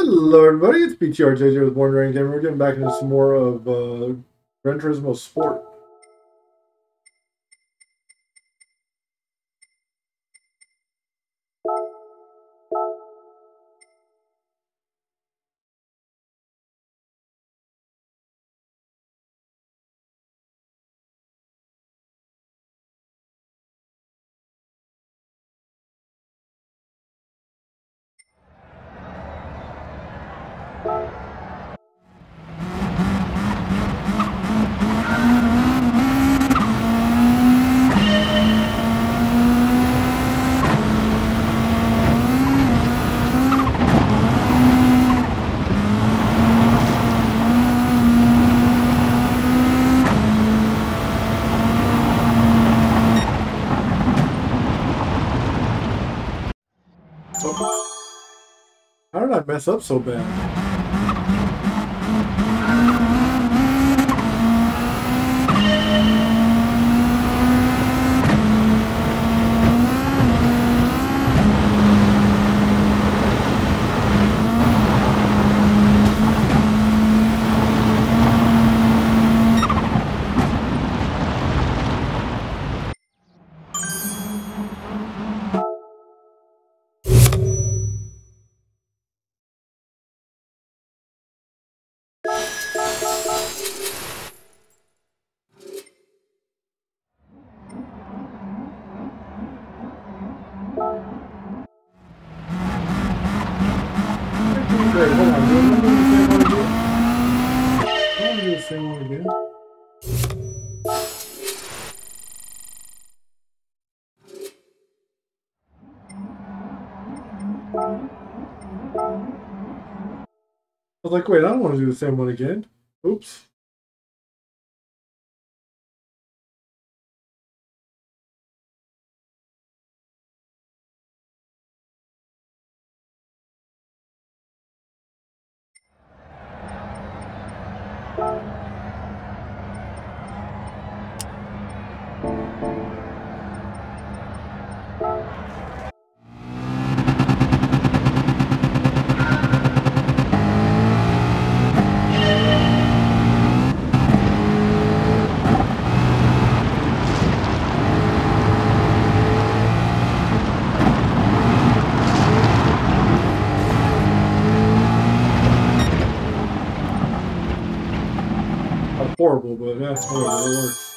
Hello everybody, it's BTRJJ with Born Dragon Gamer. We're getting back into some more of Gran Turismo Sport. How did I mess up so bad? Wait, hold on. I want to do the same one again. I was like, wait, I don't want to do the same one again. Oops. Horrible, but that's whatever, it works.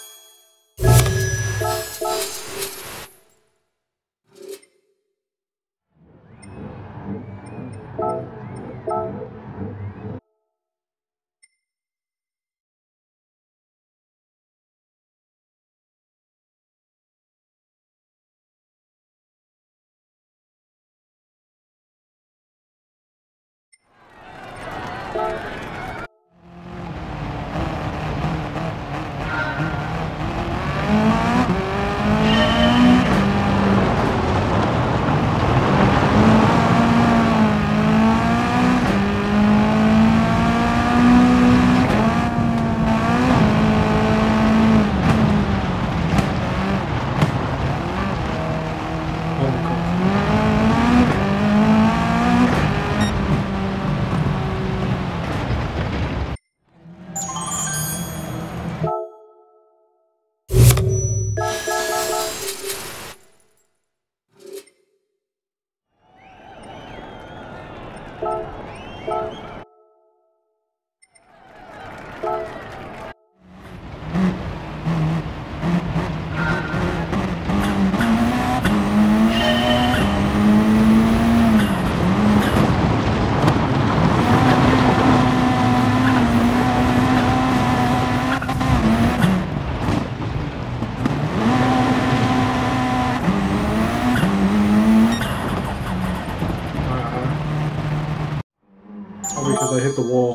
Because I hit the wall.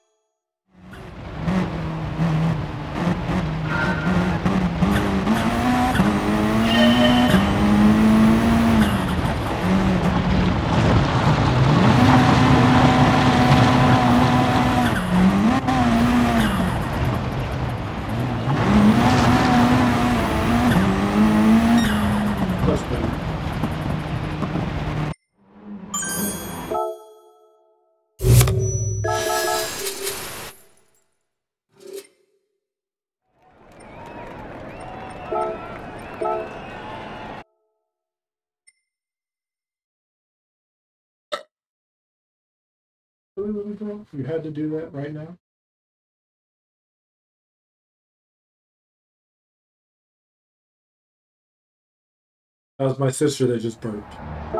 That's better. Really, little girl? You had to do that right now? That was my sister that just burped.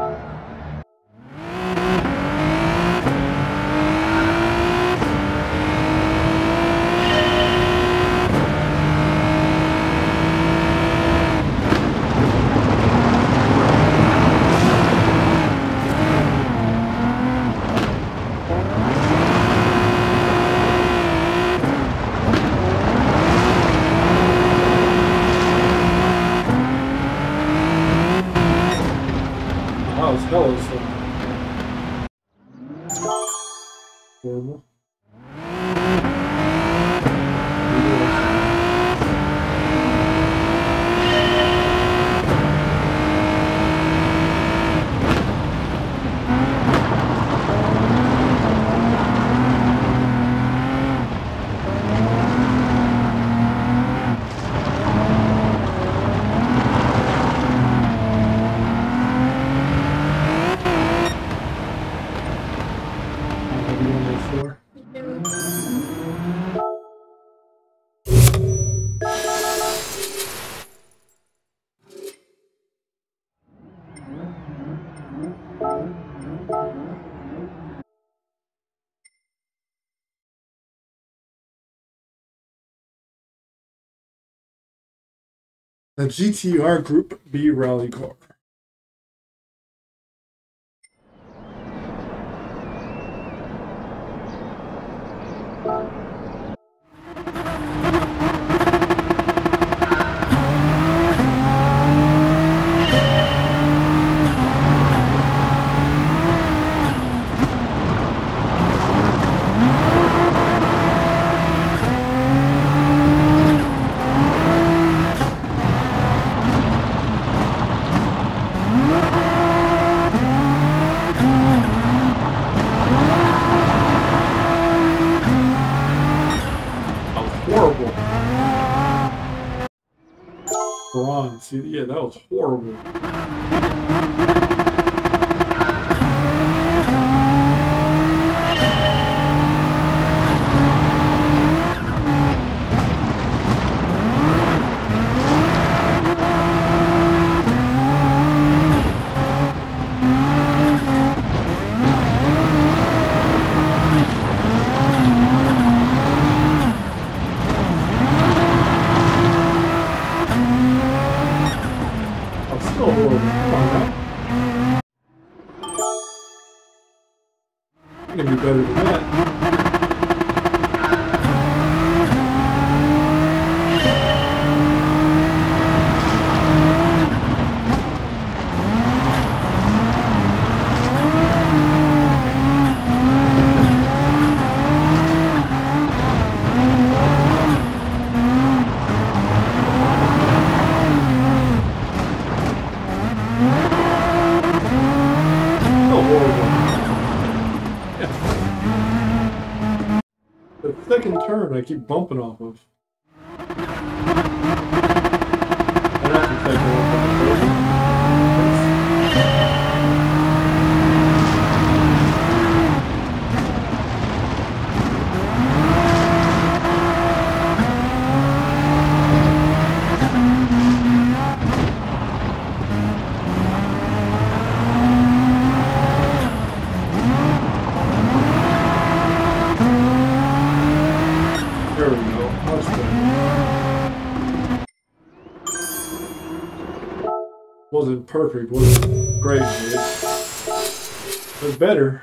Hello, horrible. The GTR Group B rally car. See, yeah, that was horrible. Better than that. Oh, horrible. The second turn I keep bumping off of. And that's the second one. There we go. Much better. Wasn't perfect, wasn't great, but better.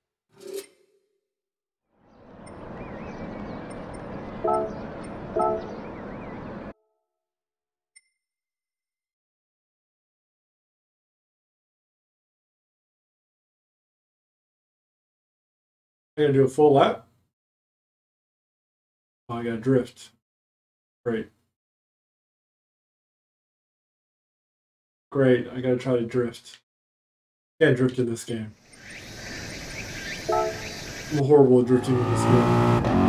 I'm gonna do a full lap. Oh, I got drift. Great. Great, I gotta try to drift. Can't drift in this game. I'm horrible at drifting in this game.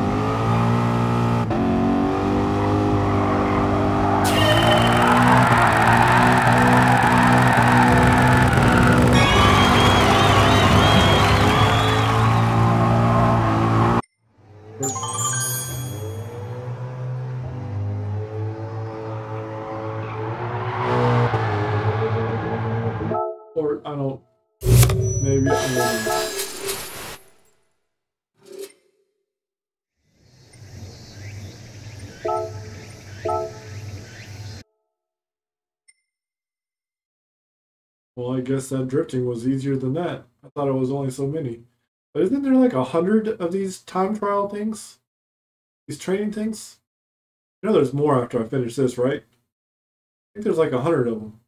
Well, I guess that drifting was easier than that. I thought it was only so many. But isn't there like 100 of these time trial things? These training things? You know there's more after I finish this, right? I think there's like 100 of them.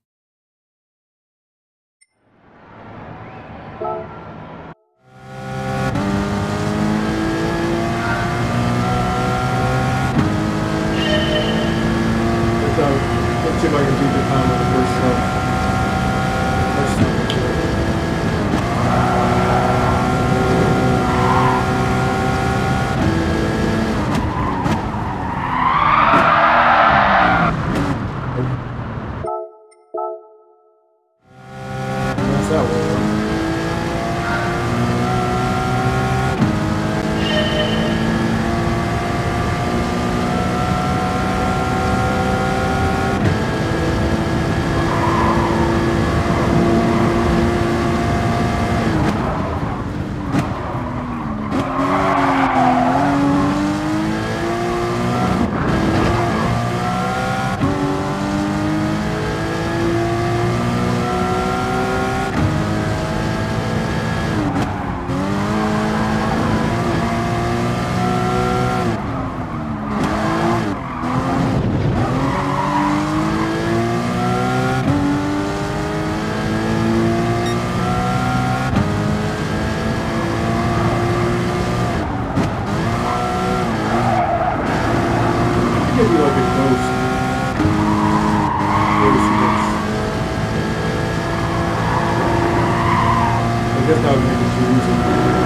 Let's see if I can beat the time on the first time. That's that way. Give you like a ghost. I guess that would make it too easy.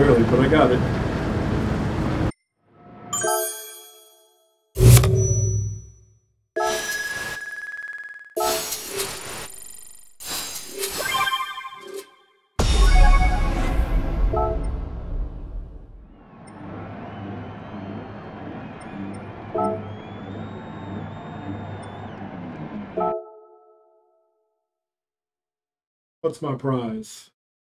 barely, but I got it. What's my prize?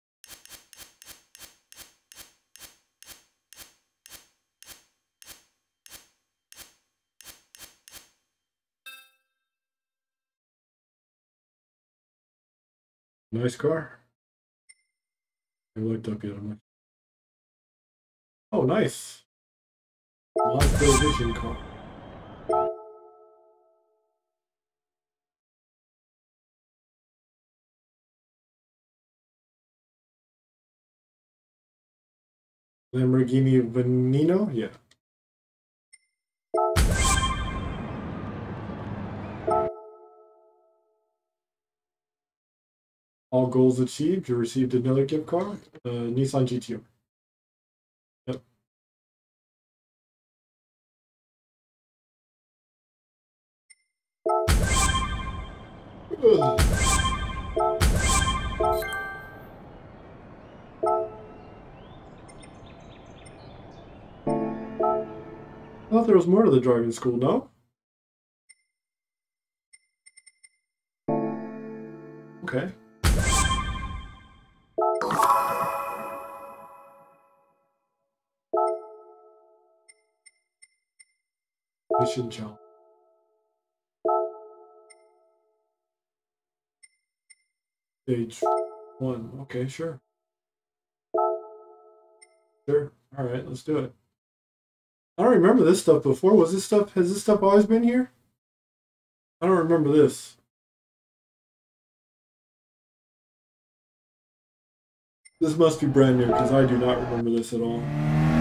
Nice car. I looked up at him. Oh, nice. Mazda Vision car. Lamborghini Veneno? Yeah. All goals achieved. You received another gift card. Nissan GTR. Yep. Ugh. I thought there was more to the driving school, no? Okay. Mission challenge. Stage 1. Okay, sure. Sure. All right, let's do it. I don't remember this stuff before. Has this stuff always been here? I don't remember this. This must be brand new because I do not remember this at all.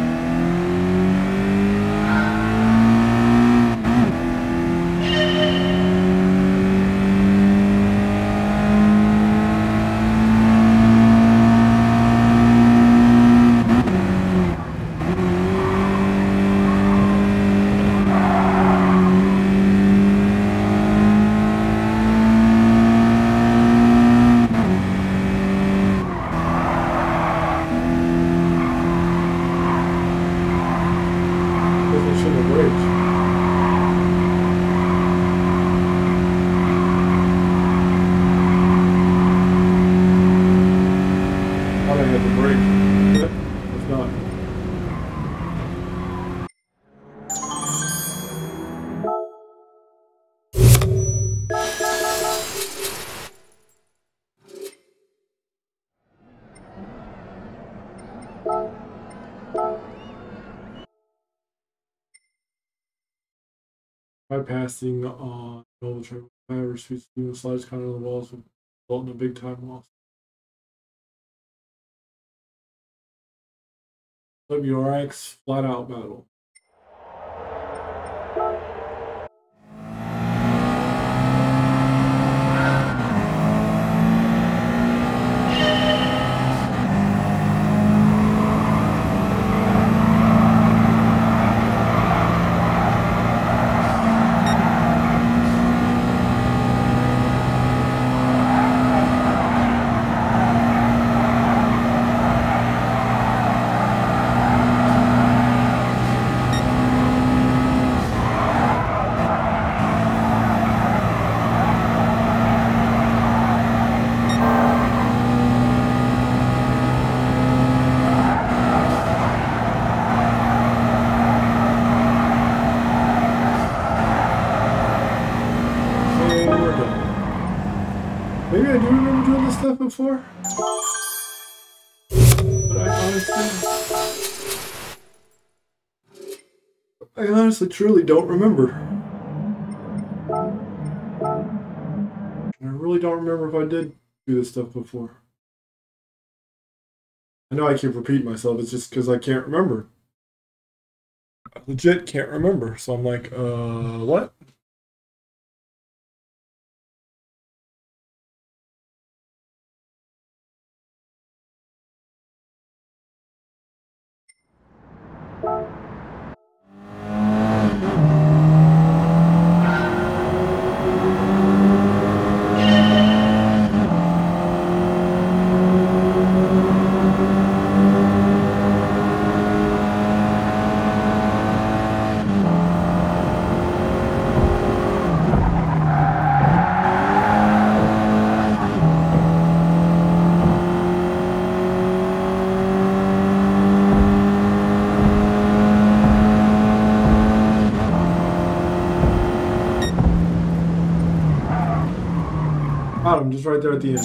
Bypassing on Noble Trail, drivers who steam slides kind of the walls will result in a big time loss. WRX flat out battle. Maybe I do remember doing this stuff before. But I honestly truly don't remember. I really don't remember if I did do this stuff before. I know I keep repeating myself, it's just because I can't remember. I legit can't remember, so I'm like, what? right there at the end.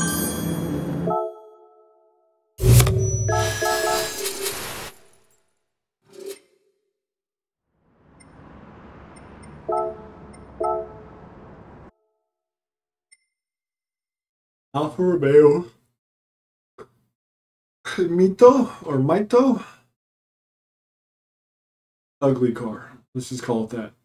Alfa Romeo. Mito. Ugly car. Let's just call it that.